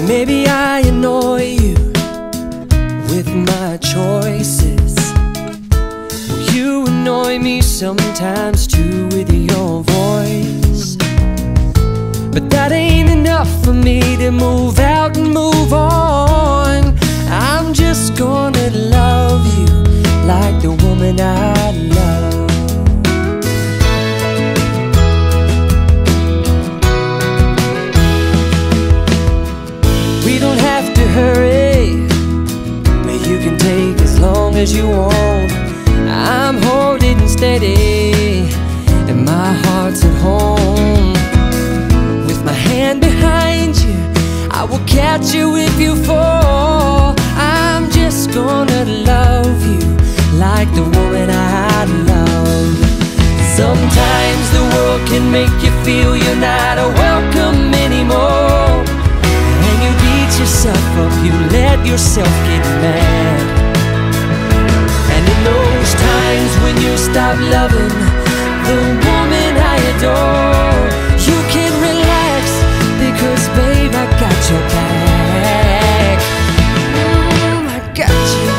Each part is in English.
Maybe I annoy you with my choices. You annoy me sometimes too with your voice. But that ain't enough for me to move out and move on. I'm just gonna love you like the woman I love. We don't have to hurry, but you can take as long as you want. I'm holding steady and my heart's at home. With my hand behind you, I will catch you if you fall. I'm just gonna love you like the woman I love. Sometimes the world can make you feel you're not welcome anymore, and you beat yourself up, you let yourself get mad. And in those times when you stop loving the woman I adore, you can relax, because babe, I got your back. I got you.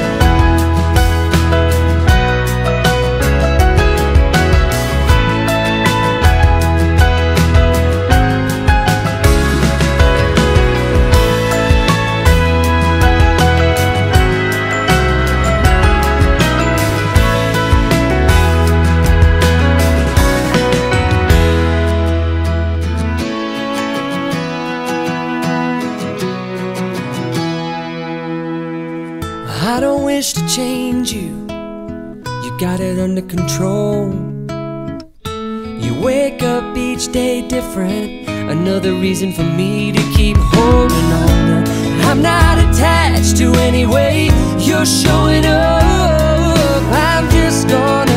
I don't wish to change you, you got it under control. You wake up each day different, another reason for me to keep holding on. I'm not attached to any way you're showing up, I'm just gonna